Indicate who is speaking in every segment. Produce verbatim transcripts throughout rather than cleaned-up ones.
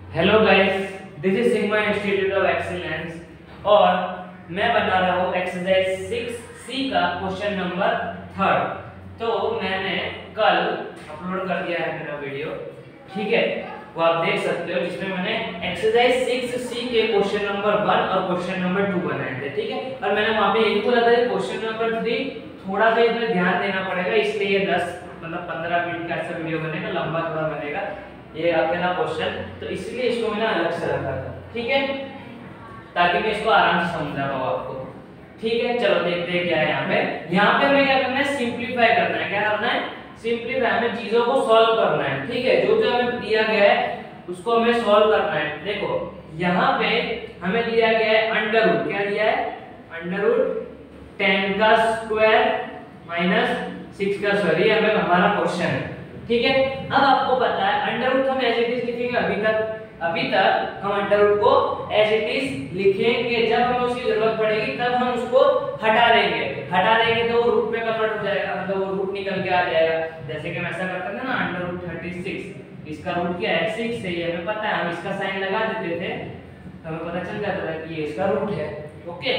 Speaker 1: Hello guys, this is Sigma Institute of Excellence और मैं बना रहा हूँ एक्सरसाइज सिक्स सी का क्वेश्चन नंबर थर्ड। तो मैंने कल अपलोड कर दिया है मेरा वीडियो, ठीक है, वो आप देख सकते हो, जिसमें मैंने एक्सरसाइज सिक्स सी के क्वेश्चन नंबर वन और क्वेश्चन नंबर टू बनाए थे, ठीक है। और मैंने वहाँ पे यही बोला था कि क्वेश्चन नंबर थ्री थोड़ा सा इसमें ध्यान देना पड़ेगा, इसलिए ये दस मतलब पंद्रह मिनट का ऐसा वीडियो बनेगा, लंबा थोड़ा बनेगा ये अकेला क्वेश्चन, तो इसलिए इसको मैंने अलग से रखा था, ठीक है, ताकि मैं इसको आराम से समझा पाऊँ आपको, ठीक है। चलो देखते हैं क्या है यहाँ पे। यहाँ पे हमें क्या करना है, सिंपलीफाई करना है। क्या करना है? सिंपलीफाई, हमें चीजों को सॉल्व करना है, ठीक है। जो जो हमें दिया गया है उसको हमें सॉल्व करना है। देखो यहाँ पे हमें दिया गया है अंडर रूट, क्या दिया है? अंडर रूट टेन का स्क्वायर माइनस सिक्स का स्क्वायर, ये हमें हमारा क्वेश्चन है, ठीक है। अब आपको पता है अंडर रूट हम एज इट इज लिखेंगे, अभी तक अभी तक हम अंडर रूट को एज इट इज लिखेंगे, जब हमें उसकी जरूरत पड़ेगी तब हम उसको हटा देंगे। हटा देंगे तो वो रूट में कन्वर्ट हो जाएगा, मतलब वो रूट निकल के आ जाएगा। जैसे कि हम ऐसा करते थे ना, अंडर रूट थर्टी सिक्स, इसका रूट क्या है? सिक्स है, ये हमें पता है, हम इसका साइन लगा देते थे तो हमें पता चल जाता था कि ये इसका रूट है, ओके।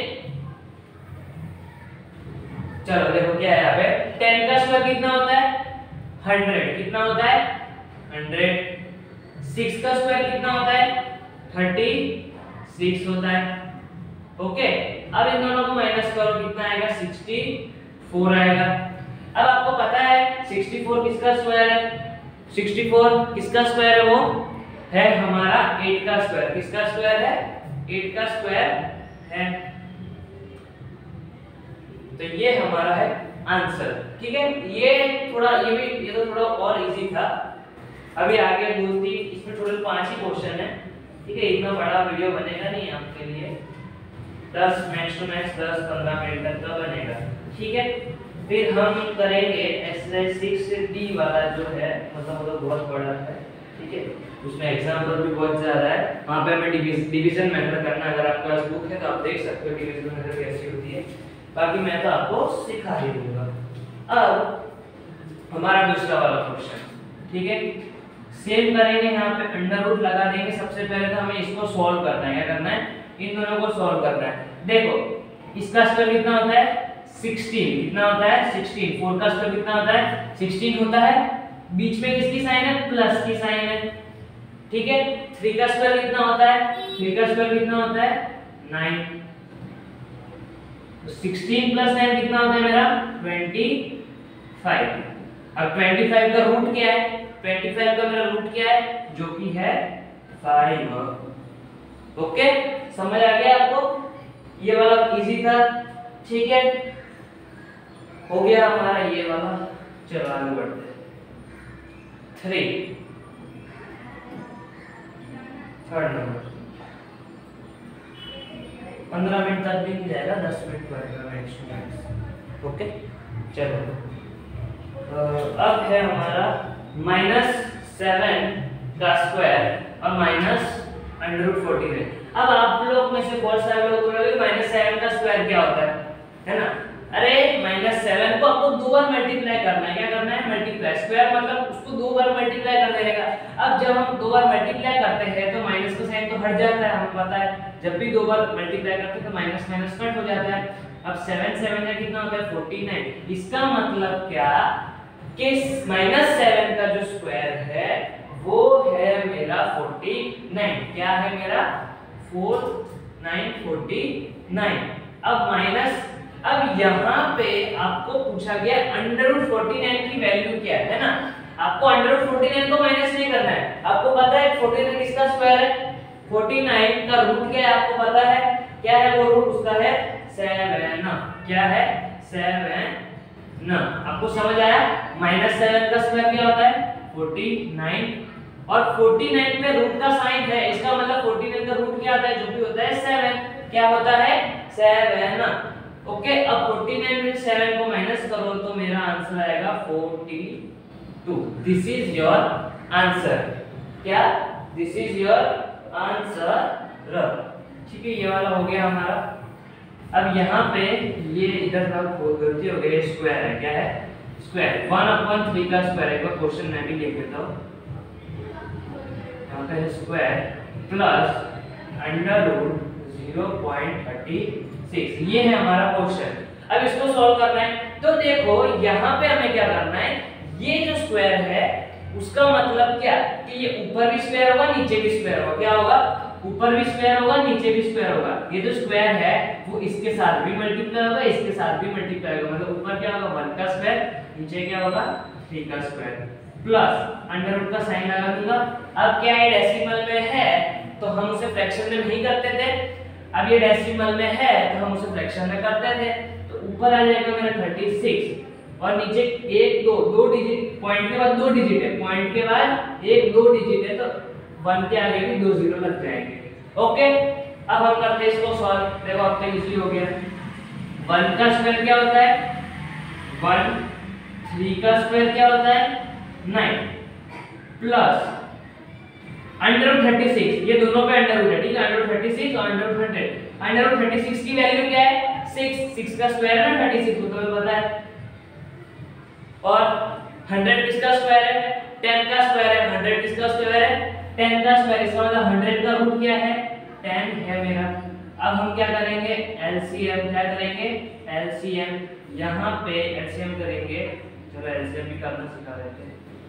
Speaker 1: चलो देखो क्या है यहाँ पे, टेन का स्क्वायर कितना होता है? हंड्रेड। कितना होता है? हंड्रेड। सिक्स का स्क्वायर कितना होता है? थर्टी सिक्स होता है, ओके। अब इन दोनों को माइनस करो, कितना आएगा? सिक्सटी फोर आएगा। अब आपको पता है सिक्सटी फोर किसका स्क्वायर है? सिक्सटी फोर किसका स्क्वायर है? वो है हमारा एट का स्क्वायर। किसका स्क्वायर है? एट का स्क्वायर है। तो ये हमारा है आंसर, ठीक है। ये थोड़ा ये भी ये तो थोड़ा और इजी था। अभी आगे दो तीन, इसमें टोटल पांच ही क्वेश्चन है, ठीक है। इतना बड़ा वीडियो बनेगा नहीं आपके लिए, दस मैक्स टू मैक्स दस पंद्रह मिनट तक का बनेगा, ठीक है। फिर हम करेंगे एक्सरसाइज सिक्स डी वाला जो है, मतलब वो तो बहुत बड़ा है, ठीक है। उसमें एग्जांपल भी बहुत ज्यादा है, वहां पे हमें डिवीजन मेथड करना है। अगर आपके पास बुक है तो आप देख सकते हो डिवीजन मेथड कैसी होती है, बाकी मैं तो आपको सिखा ही दूंगा। अब हमारा दूसरा वाला क्वेश्चन, ठीक है, सेम करेंगे। यहाँ पे अंडर रूट लगा देंगे। सबसे पहले तो हमें इसको सॉल्व करना है। क्या करना है? इन दोनों को सॉल्व करना है। देखो इसका स्क्वायर कितना होता है? सिक्सटीन। कितना होता है? सिक्सटीन। फोर का स्क्वायर कितना होता है? सिक्सटीन होता है। बीच में किसकी साइन है? प्लस की साइन है, ठीक है। थ्री का स्क्वायर कितना होता है? थ्री का स्क्वायर कितना होता है? नाइन। सिक्सटीन प्लस नाइन कितना होता है मेरा? Twenty five. अब ट्वेंटी फाइव का रूट क्या है? ट्वेंटी फाइव का मेरा रूट क्या है? जो कि है फाइव, ओके। समझ आ गया आपको? ये वाला इजी था, ठीक है। हो गया हमारा ये वाला। चलो आगे बढ़ते हैं। थ्री थर्ड नंबर, पंद्रह मिनट तक भी नहीं जाएगा, दस मिनट पड़ेगा मैक्स टू मैक्स, ओके। चलो अब है हमारा माइनस सेवन का स्क्वायर और minus under root forty nine. अब आप लोग में से बहुत सारे लोग बोलोगे माइनस सेवन का स्क्वायर क्या होता है, है ना? अरे माइनस सेवन को आपको दो बार मल्टीप्लाई करना है। क्या करना है? मल्टीप्लाई। स्क्वायर मतलब उसको दो बार मल्टीप्लाई कर देगा। अब जब हम दो बार मल्टीप्लाई करते हैं तो माइनस का साइन तो हट जाता है, हमें पता है। जब भी दो बार मल्टीप्लाई करते हैं तो माइनस माइनस कट हो जाता है। अब सेवन सेवन का कितना होता है? Forty nine. इसका मतलब क्या कि माइनस सेवन का जो स्क्वायर है वो है मेरा फोर्टी नाइन। क्या है मेरा? Four nine forty nine. अब माइनस, अब यहाँ पे आपको पूछा गया अंडर रूट फोर्टी नाइन की वैल्यू क्या है, है ना? आपको अंडर रूट फोर्टी नाइन को माइनस नहीं करना है। आपको पता है फोर्टी नाइन किसका स्क्वायर है? फोर्टी नाइन का रूट क्या है आपको पता है? क्या है वो रूट? उसका है सेवन। क्या है? सेवन। आपको समझ आया? माइनस सेवन का स्क्वायर क्या होता है? Forty nine. और फोर्टी नाइन पे रूट का साइन है, इसका मतलब फोर्टी नाइन का रूट क्या आता है? जो भी होता है सेवन। क्या होता है? Seven, okay. अब फोर्टी नाइन में सेवन को माइनस करो तो मेरा आंसर आएगा forty two. This is your answer. क्या? दिस इज योर आंसर, ठीक है। ये वाला हो गया हमारा। अब यहाँ पे ये इधर ना गलती हो गई, स्क्वायर है। क्या है? स्क्वायर। वन अपॉन थ्री का स्क्वायर। एक बार क्वेश्चन मैं भी लिख देता हूँ। यहाँ पे square plus under root zero point three six. ये है हमारा क्वेश्चन। अब इसको सॉल्व करना है तो देखो यहाँ पे हमें क्या करना है, ये जो स्क्वायर है उसका मतलब क्या कि ये ऊपर भी स्क्वायर होगा नीचे भी स्क्वायर होगा। क्या होगा, ऊपर भी स्क्वायर होगा नीचे भी स्क्वायर होगा। ये जो स्क्वायर है वो इसके साथ भी मल्टीप्लाई होगा इसके साथ भी मल्टीप्लाई होगा, मतलब ऊपर क्या होगा वन का स्क्वायर, नीचे क्या होगा थ्री का स्क्वायर प्लस अंडर रूट का साइन लगा दूंगा। अब क्या है डेसिमल में है तो हम उसे फ्रैक्शन में नहीं करते थे, अब ये डेसिमल में है तो हम उसे फ्रैक्शन में करते थे। तो ऊपर आ जाएगा मेरा छत्तीस और नीचे एक दो दो डिजिट, पॉइंट के बाद दो डिजिट है, पॉइंट के बाद एक दो डिजिट है तो वन के आगे भी दो जीरो लग जाएंगे। ओके, अब हम करते हैं इसको सॉल्व। देखो अब तक इजी हो गया। वन का स्क्वायर क्या होता है वन, थ्री का स्क्वायर क्या होता है nine plus under root thirty six, ये दोनों पे अंडर रूट है, ठीक है, अंडर रूट थर्टी सिक्स और under root hundred. Under root thirty six की वैल्यू क्या है सिक्स, सिक्स का स्क्वायर है ना थर्टी सिक्स, तो तुम्हें पता है। और हंड्रेड किसका स्क्वायर है टेन का स्क्वायर है, हंड्रेड किसका स्क्वायर है टेन का स्क्वायर, इसका मतलब हंड्रेड का रूट क्या है टेन है मेरा। अब हम क्या करेंगे एलसीएम, क्या करेंगे एलसीएम, यहाँ पे एलसीएम करेंगे। चलो एलसीएम भी करना सिखा देते हैं।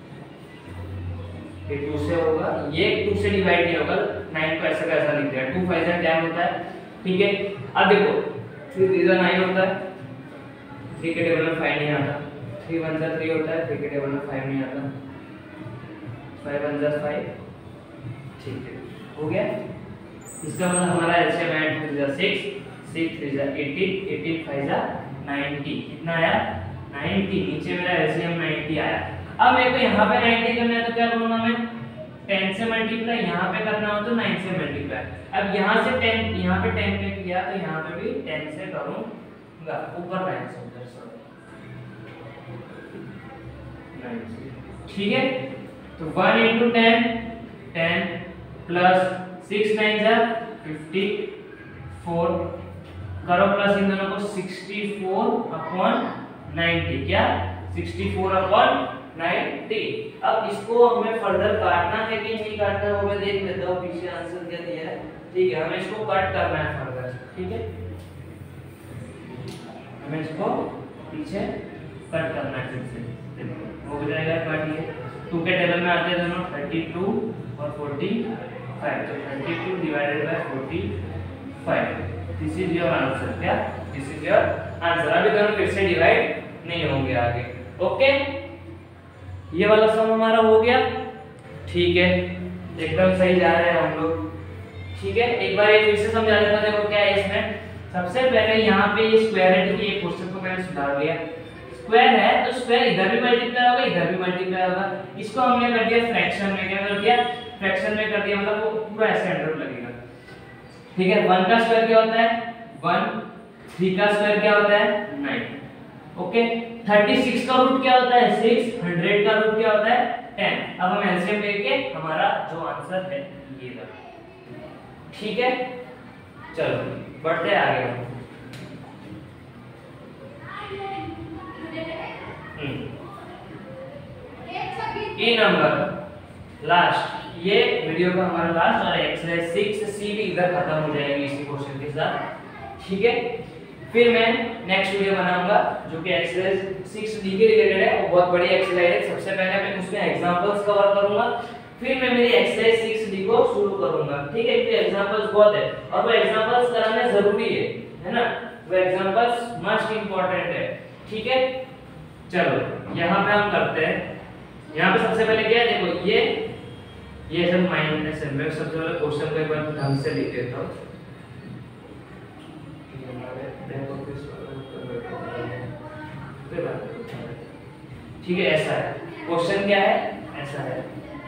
Speaker 1: ये टू से होगा, ये टू से डिवाइड नहीं होगा, नाइन को ऐसा कैसा लिख दिया, टू फाइव जा टेन होता है, ठीक है। अब देखो थ्री थ्री जा नाइन होता है, थ्री के टेबल में फाइव नहीं आता, थ्री वन जा थ्री होता है, थ्री के टेबल में फाइव नहीं आता, फाइव वन जा फाइव, ठीक है हो गया। इसका मतलब हमारा एलसीएम है टू जा सिक्स, सिक्स थ्री जा एटीन, एटीन फाइव जा नाइंटी, कितना आया नाइंटी, नीचे मेरा एलसीएम नाइंटी आया। अब मेरे को यहाँ पे नाइंटी करना है तो क्या करूँगा मैं टेन से मल्टीप्लाई, यहाँ पे करना हो तो नाइन से मल्टीप्लाई। अब यहाँ से टेन, यहाँ पे टेन पे किया तो यहाँ पे भी टेन से करूँगा, ऊपर नाइन से उधर सॉरी नाइन से, ठीक है। तो one into ten, ten plus six nine जा फिफ्टी फोर, करो प्लस इन दोनों को सिक्सटी फोर अपॉन नाइंटी, क्या सिक्सटी फोर अपॉन नाइंटी। अब इसको हमें फर्दर काटना है कि नहीं काटना है वो मैं देख लेता हूँ, पीछे आंसर क्या दिया है, ठीक है। हमें इसको कट करना है फर्दर, ठीक है, हमें इसको पीछे कट करना है फिर से, हो जाएगा कट। ये टू के टेबल में आते हैं दोनों थर्टी टू और फोर्टी फाइव, तो thirty two divided by forty five, this is your answer, क्या दिस इज योर आंसर। अभी दोनों फिर से डिवाइड नहीं होंगे आगे, ओके। ये वाला सम हमारा हो गया, ठीक है, एकदम सही जा रहे हैं हम लोग, ठीक है। एक बार ये फिर से समझा देता हूं, देखो क्या है इसमें। सबसे पहले यहाँ पे ये स्क्वायर है, ठीक है, ये क्वेश्चन को मैंने सुधार दिया, स्क्वायर है तो स्क्वायर इधर भी मल्टीप्लाई होगा इधर भी मल्टीप्लाई होगा। इसको हमने कर दिया फ्रैक्शन में, क्या कर दिया फ्रैक्शन में कर दिया, मतलब वो पूरा ऐसे अंडर लगेगा, ठीक है। वन का स्क्वायर क्या होता है वन, थ्री का स्क्वायर क्या होता है नाइन, ओके। थर्टी सिक्स का रूट क्या होता है सिक्स, हंड्रेड का रूट क्या होता है टेन। अब हम एलसीएम लेके हमारा जो आंसर है ये रहा, ठीक है। चलो बढ़ते हैं आगे हम। ए नंबर लास्ट, ये वीडियो का हमारा लास्ट, और एक्सरसाइज सिक्स सी भी इधर खत्म हो जाएगी इसी क्वेश्चन के साथ, ठीक है। फिर मैं नेक्स्ट वीडियो बनाऊंगा जो कि एक्सरसाइज सिक्स डी के रिलेटेड है, वो बहुत बड़ी एक्सरसाइज है। सबसे पहले मैं उसमें एग्जांपल्स कवर करूंगा, फिर मैं मेरी एक्सरसाइज सिक्स डी को शुरू करूंगा, ठीक है, क्योंकि एग्जांपल्स बहुत है और वो एग्जांपल्स कराना जरूरी है, है ना, वो एग्जांपल्स मस्ट इंपॉर्टेंट है, ठीक है। चलो यहाँ पे हम करते हैं, यहाँ पे सबसे पहले क्या है देखो, ये ये सब माइनस है। मैं सबसे पहले क्वेश्चन को एक बार ढंग से लिख देता हूँ, ठीक है, ऐसा है क्वेश्चन, क्या है ऐसा है।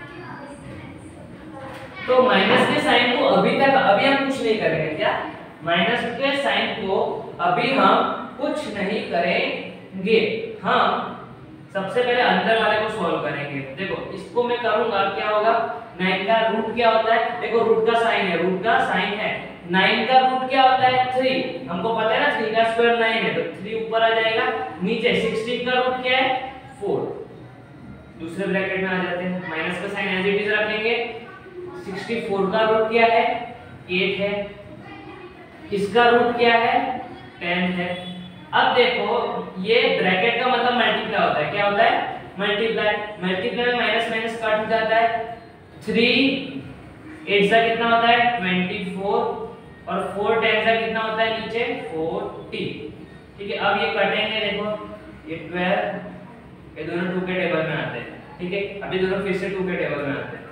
Speaker 1: तो माइनस के साइन को अभी तक अभी हम कुछ नहीं करेंगे, क्या माइनस के साइन को अभी हम कुछ नहीं करेंगे, हम सबसे पहले अंदर वाले को सॉल्व करेंगे। देखो इसको मैं करूंगा, क्या होगा नाइन का रूट क्या होता है, देखो रूट का साइन है, रूट का साइन है, नाइन का रूट क्या होता है थ्री, हमको पता है ना थ्री का स्क्वायर नाइन है, तो थ्री ऊपर आ जाएगा, नीचे सिक्सटीन का रूट क्या है फोर, दूसरे ब्रैकेट में आ जाते हैं, माइनस का साइन एज इट इज रखेंगे, सिक्सटी फोर का रूट क्या है, एट है, इसका रूट क्या है, टेन है। अब देखो ये ब्रैकेट का मतलब मल्टीप्लाई होता है, क्या होता है, मल्टीप्लाई। मल्टीप्लाई में माइनस माइनस कट हो जाता है, थ्री एट सा कितना होता है, ट्वेंटी फोर, और फोर टेन सा कितना होता है नीचे, फोर्टी। ठीक है, अब ये कटेंगे, देखो ये ट्वेल्व, ये दोनों टू के टेबल में आते हैं। ठीक है, अभी दोनों फिर से टू के टेबल में आते हैं,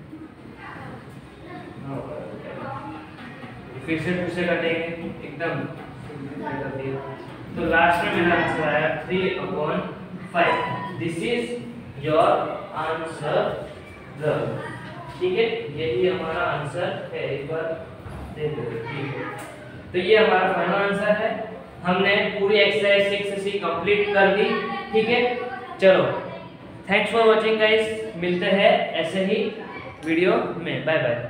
Speaker 1: फिर से टू से कटेंगे एकदम। तो लास्ट में मेरा आंसर आया three upon five. This is your answer. ठीक है, यही हमारा आंसर है, एक बार देख लो। ठीक है, तो ये हमारा फाइनल आंसर है। हमने पूरी एक्सरसाइज सिक्स सी कंप्लीट कर दी। ठीक है, चलो थैंक्स फॉर वॉचिंग गाइस, मिलते हैं ऐसे ही वीडियो में, बाय बाय।